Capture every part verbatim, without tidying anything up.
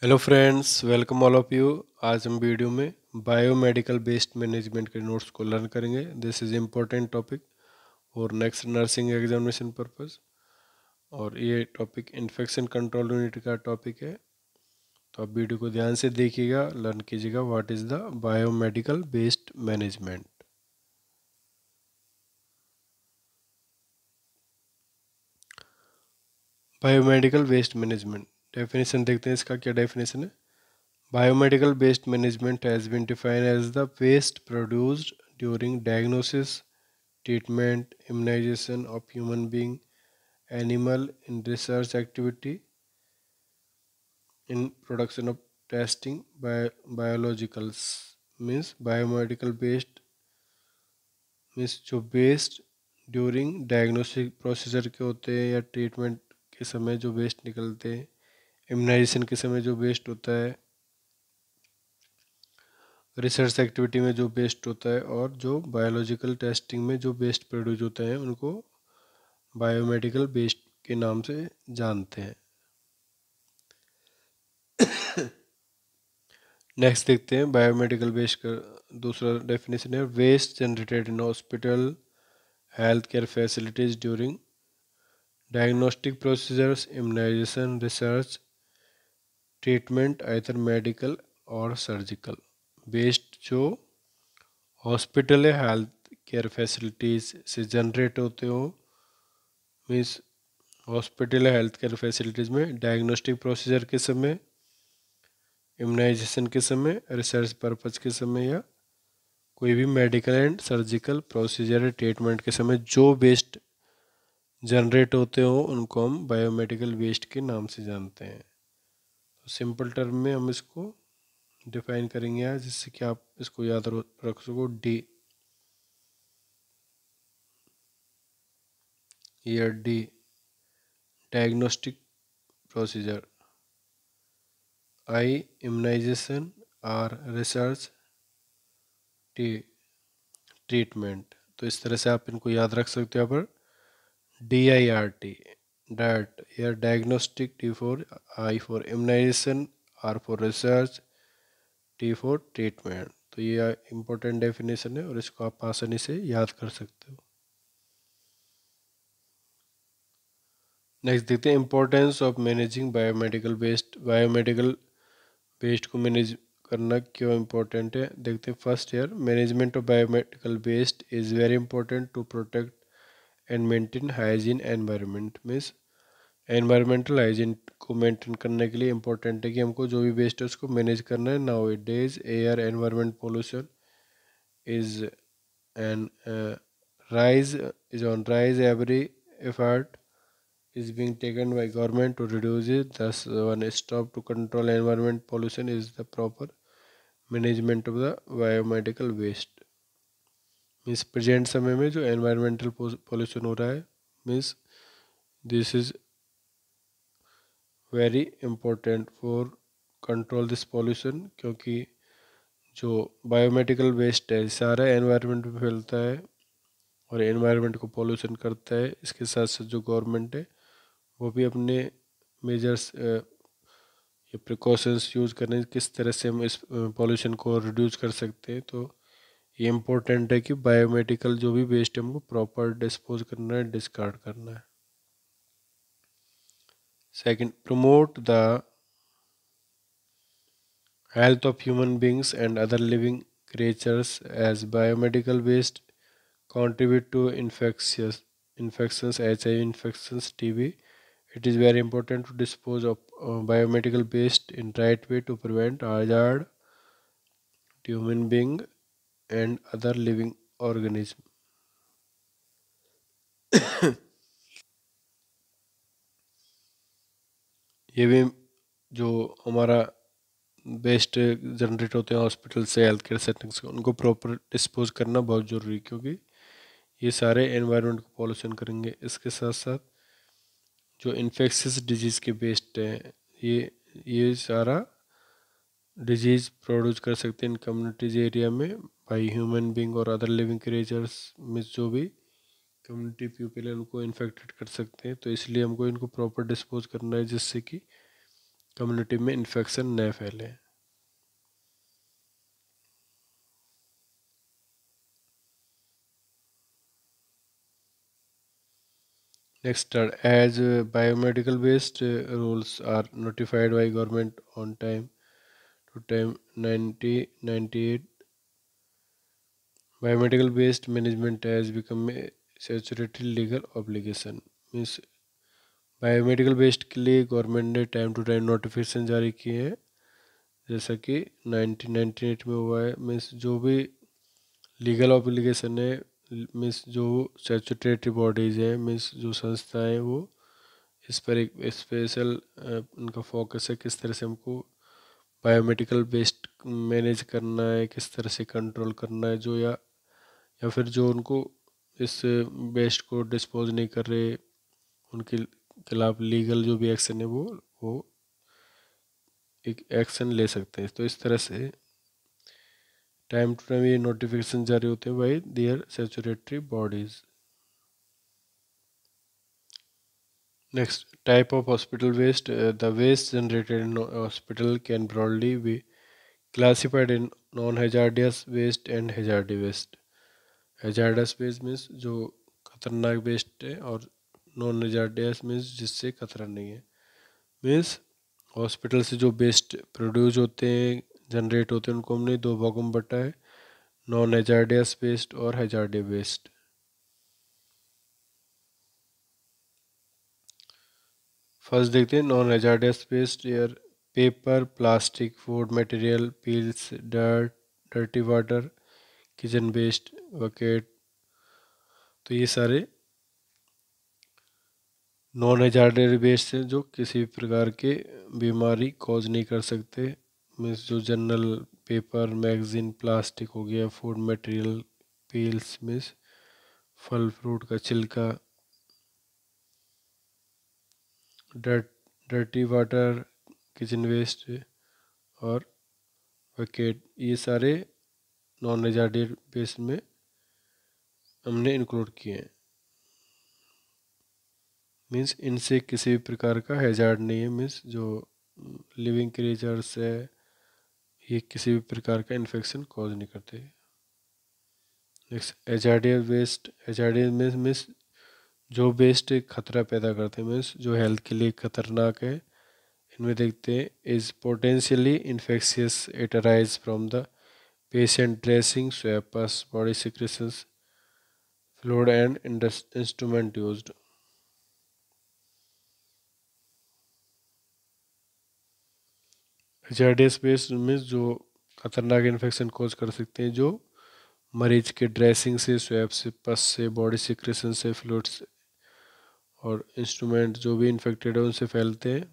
Hello friends, welcome all of you. आज हम video में बायोमेडिकल बेस्ड मैनेजमेंट के नोट्स को लर्न करेंगे। दिस इज़ इम्पोर्टेंट टॉपिक और नेक्स्ट नर्सिंग एग्जामिनेशन पर्पस। और ये टॉपिक इन्फेक्शन कंट्रोल यूनिट का टॉपिक है, तो आप वीडियो को ध्यान से देखिएगा, लर्न कीजिएगा what is the biomedical based management. Biomedical based management definition देखते हैं, इसका क्या डेफिनेशन है। Biomedical waste management has been defined as the waste produced during diagnosis, treatment, immunization of human being, animal in research activity, in production of testing, bio, biologicals means biomedical waste means जो waste during diagnostic procedure के होते हैं या treatment के समय जो waste निकलते हैं, immunization के समय जो waste होता है, रिसर्च एक्टिविटी में जो वेस्ट होता है, और जो बायोलॉजिकल टेस्टिंग में जो वेस्ट प्रोड्यूस होते हैं उनको बायोमेडिकल वेस्ट के नाम से जानते हैं। नेक्स्ट देखते हैं बायोमेडिकल वेस्ट का दूसरा डेफिनेशन है। Waste generated in hospital health care facilities during diagnostic procedures, immunization, research, treatment either medical और सर्जिकल। वेस्ट जो हॉस्पिटल या हेल्थ केयर फैसिलिटीज से जनरेट होते हो, मीन्स हॉस्पिटल या हेल्थ केयर फैसिलिटीज़ में डायग्नोस्टिक प्रोसीजर के समय, इम्यूनाइजेशन के समय, रिसर्च पर्पज़ के समय, या कोई भी medical and surgical procedure treatment के समय जो वेस्ट जनरेट होते हो उनको हम बायोमेडिकल वेस्ट के नाम से जानते हैं। तो सिंपल टर्म में हम इसको डिफाइन करेंगे आज, जिससे कि आप इसको याद रख सको। डी या D diagnostic procedure, I immunization, R research, T treatment. तो इस तरह से आप इनको याद रख सकते हो। यहाँ पर D I R T that या diagnostic, T for I for immunization, R for research, T for treatment. तो ये इंपॉर्टेंट डेफिनेशन है और इसको आप आसानी से याद कर सकते हो। नेक्स्ट देखते हैं importance of managing biomedical waste. Biomedical waste को मैनेज करना क्यों इम्पोर्टेंट है, देखते हैं। First year management of biomedical waste is very important to protect and maintain hygiene environment. Means environmental hygiene को मेंटेन करने के लिए इम्पोर्टेंट है कि हमको जो भी वेस्ट है उसको मैनेज करना है। Now it days air environment pollution is an rise is on rise. Every effort is being taken by government to reduce it. Thus one stop to control environment pollution is the proper management of the biomedical waste. Means present समय में जो environmental pollution हो रहा है, means this is very important for control this pollution, क्योंकि जो biomedical waste है सारा एनवायरनमेंट में फैलता है और एनवायरनमेंट को पोल्यूशन करता है। इसके साथ साथ जो गवर्नमेंट है वो भी अपने मेजर्स या प्रिकॉशंस यूज़ करने किस तरह से हम इस पोल्यूशन को रिड्यूस कर सकते हैं। तो ये इम्पोर्टेंट है कि बायोमेडिकल जो भी वेस्ट है हमको प्रॉपर डिस्पोज करना है, डिस्कार्ड करना है। Second, promote the health of human beings and other living creatures, as biomedical waste contribute to infectious infections, H I V infections, T B. It is very important to dispose of uh, biomedical waste in right way to prevent hazard to human being and other living organism. ये भी जो हमारा waste generate होते हैं hospital से, health care settings से, उनको proper dispose करना बहुत ज़रूरी है, क्योंकि ये सारे एनवायरनमेंट को पॉल्यूशन करेंगे। इसके साथ साथ जो इन्फेक्शियस डिजीज़ के वेस्ट हैं, ये ये सारा डिजीज़ प्रोड्यूस कर सकते हैं इन कम्युनिटीज एरिया में बाई ह्यूमन बींग और अदर लिविंग क्रिएचर्स में जो भी कम्युनिटी पीपल है उनको इन्फेक्टेड कर सकते हैं। तो इसलिए हमको इनको प्रॉपर डिस्पोज करना है, जिससे कि कम्युनिटी में इन्फेक्शन न फैले। Next, uh, as uh, biomedical waste uh, rules are notified by government on time to time nineteen ninety-eight, biomedical waste management has become a statutory legal obligation. Means biomedical waste के लिए government ने time to time notification जारी किए हैं, जैसा कि nineteen ninety eight में हुआ है। मीन्स जो भी लीगल ऑब्लिगेशन है, मीन्स जो स्टैट्यूटरी बॉडीज़ हैं, मीन्स जो संस्थाएं हैं, वो इस पर एक स्पेशल उनका फोकस है किस तरह से हमको बायोमेडिकल वेस्ट मैनेज करना है, किस तरह से कंट्रोल करना है, जो या या फिर जो उनको इस वेस्ट को डिस्पोज नहीं कर रहे, उनके खिलाफ लीगल जो भी एक्शन है वो वो एक एक्शन ले सकते हैं। तो इस तरह से टाइम टू टाइम ये नोटिफिकेशन जारी होते हैं by their statutory bodies. Next, type of hospital waste. Uh, the waste generated in a hospital can broadly be classified in non-hazardous waste and hazardous waste. Hazardous waste means जो खतरनाक waste है, और non hazardous means जिससे खतरा नहीं है। Means hospital से जो वेस्ट प्रोड्यूस होते हैं, जनरेट होते हैं, उनको हमने दो भागों में बटा है, नॉन hazardous वेस्ट और hazardous वेस्ट। फर्स्ट देखते हैं non hazardous waste. Air paper, plastic, food material, peels, dirt, dirty water, kitchen waste, bucket. तो ये सारे नॉन hazardous वेस्ट हैं जो किसी भी प्रकार के बीमारी कॉज नहीं कर सकते। मीन्स जो जनरल पेपर, मैगजीन, प्लास्टिक हो गया, फूड मटेरियल, पील्स मीन्स फल फ्रूट का छिलका, dirt dirty water, kitchen waste और बकेट, ये सारे नॉन hazardous वेस्ट में हमने इंक्लूड किए हैं। मीन्स इनसे किसी भी प्रकार का हैजार्ड नहीं है। मीन्स जो लिविंग क्रिएचर्स है, ये किसी भी प्रकार का इन्फेक्शन कॉज नहीं करते। Next, hazardous waste. Hazardous means means जो वेस्ट खतरा पैदा करते हैं, मीन्स जो हेल्थ के लिए खतरनाक है। इनमें देखते हैं, is potentially infectious, it arise from the patient dressing, swappers, body secretions, fluid and instrument used. Hazardous waste में जो खतरनाक इन्फेक्शन कॉज कर सकते हैं, जो मरीज के ड्रेसिंग से, स्वैब से, पस से, बॉडी सिक्रेशन से, फ्लूइड्स और इंस्ट्रूमेंट जो भी इन्फेक्टेड है उनसे फैलते हैं।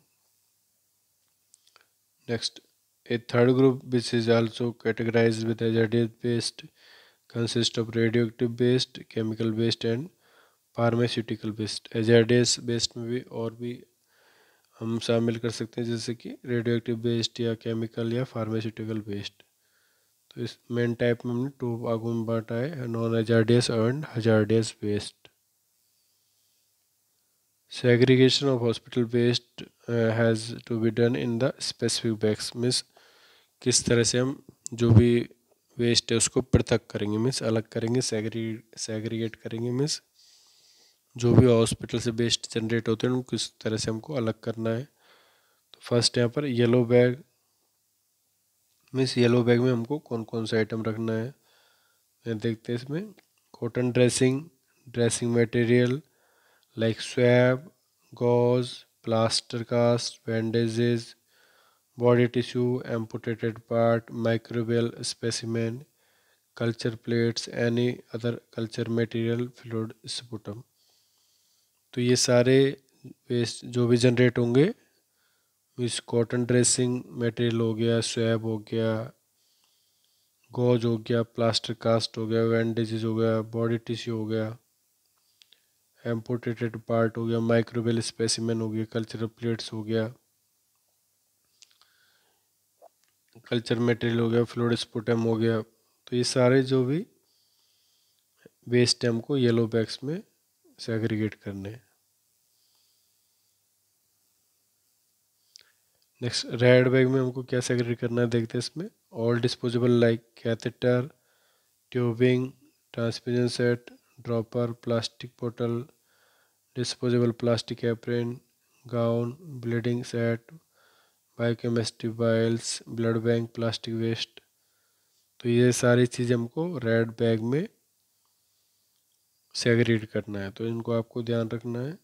Next, a third group which is also categorized with hazardous waste consist of radioactive waste, chemical waste and pharmaceutical waste. Hazardous waste में भी और भी हम शामिल कर सकते हैं, जैसे कि रेडियोएक्टिव वेस्ट या केमिकल या फार्मास्यूटिकल वेस्ट। तो इस मेन टाइप में हमने टू भागों में बांटा है, non hazardous and hazardous waste. Segregation of hospital waste has to be done in the specific bags. Means किस तरह से हम जो भी वेस्ट है उसको पृथक करेंगे, मीन्स अलग करेंगे, सेग्री सेग्रीगेट करेंगे। मीन्स जो भी हॉस्पिटल से वेस्ट जनरेट होते हैं उनको किस तरह से हमको अलग करना है। तो फर्स्ट यहाँ पर yellow bag. Means yellow bag में हमको कौन कौन सा आइटम रखना है, देखते हैं इसमें। Cotton dressing, dressing material like swab, gauze, plaster cast, bandages, body tissue, amputated part, microbial specimen, culture plates, any other culture material, fluid sputum। तो ये सारे वेस्ट जो भी जनरेट होंगे, इस कॉटन ड्रेसिंग मटेरियल हो गया, स्वैब हो गया, गॉज हो गया, प्लास्टर कास्ट हो गया, बैंडेजेस हो गया, बॉडी टिश्यू हो गया, एम्पोटेटेड पार्ट हो गया, माइक्रोबियल स्पेसिमेन हो गया, कल्चरल प्लेट्स हो गया, कल्चर मटेरियल हो गया, फ्लूइड स्पुटम हो गया। तो ये सारे जो भी वेस्ट है हमको येलो बैग्स में सेग्रीगेट करने हैं। नेक्स्ट रेड बैग में हमको क्या सेग्रीगेट करना है देखते हैं इसमें। All disposable like catheter, tubing, transmission set, dropper, plastic बोतल, disposable plastic apron, gown, bleeding set, biochemistry vials, blood bank, plastic waste. तो ये सारी चीज़ हमको रेड बैग में सेग्रीगेट करना है, तो इनको आपको ध्यान रखना है।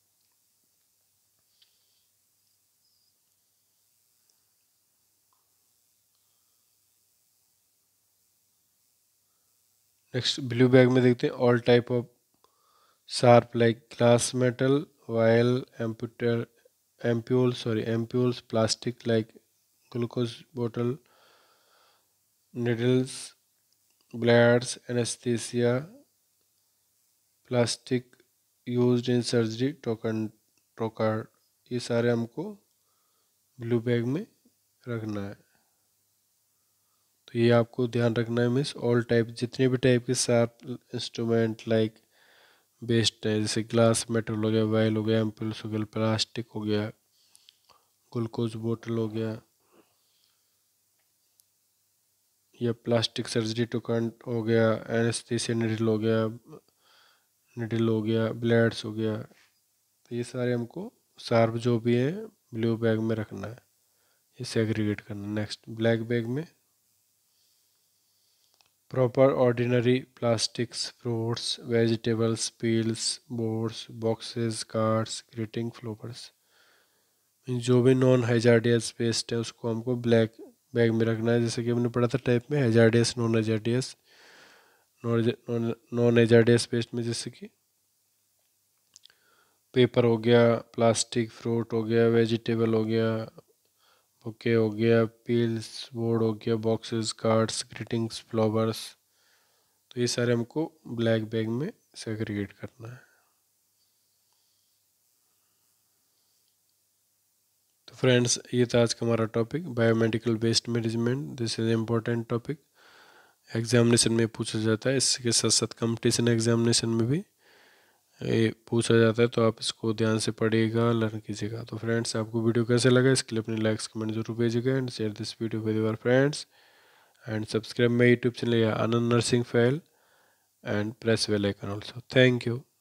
नेक्स्ट ब्लू बैग में देखते हैं all type of sharp like glass, metal, vial, एम्पूटर ampoule sorry ampoules, plastic like glucose बोतल, needles, blades, anaesthesia, plastic used in surgery, टोकन टोकार्ड। ये सारे हमको ब्लू बैग में रखना है। तो ये आपको ध्यान रखना है, मीन्स ऑल टाइप जितने भी टाइप के शार्प इंस्ट्रूमेंट लाइक वेस्ट है, जैसे ग्लास, मेटल हो गया, वायल हो गया, एम्पुल्स हो गया, प्लास्टिक हो गया, ग्लूकोज बोतल हो गया, या प्लास्टिक सर्जरी टोकन हो गया, एनेस्थीसिया निडल हो गया निडल हो गया ब्लेड्स हो गया। तो ये सारे हमको शार्प जो भी है ब्लू बैग में रखना है, ये सेग्रीगेट करना। नेक्स्ट ब्लैक बैग में proper ordinary plastics, fruits, vegetables, peels, boards, boxes, cards, greeting flowers, जो भी नॉन हैजार्डियस वेस्ट है उसको हमको ब्लैक बैग में रखना है। जैसे कि हमने पढ़ा था टाइप में hazardous, non hazardous. Non hazardous waste में जैसे कि पेपर हो गया, प्लास्टिक, फ्रूट हो गया, वेजिटेबल हो गया, बुके हो गया, पील्स, बोर्ड हो गया, बॉक्सेस, कार्ड्स, ग्रीटिंग्स, फ्लावर्स। तो ये सारे हमको ब्लैक बैग में सेग्रीगेट करना है। तो फ्रेंड्स ये था आज का हमारा topic biomedical waste management. This is important topic, examination में पूछा जाता है, इसके साथ साथ कंपटीशन एग्जामिनेशन में भी ये पूछा जाता है। तो आप इसको ध्यान से पढ़िएगा, लर्न कीजिएगा। तो फ्रेंड्स आपको वीडियो कैसे लगा इसके लिए अपने लाइक्स कमेंट जरूर भेजिएगा and share this video with your friends and subscribe my YouTube channel या Anand nursing file and press bell icon also. Thank you.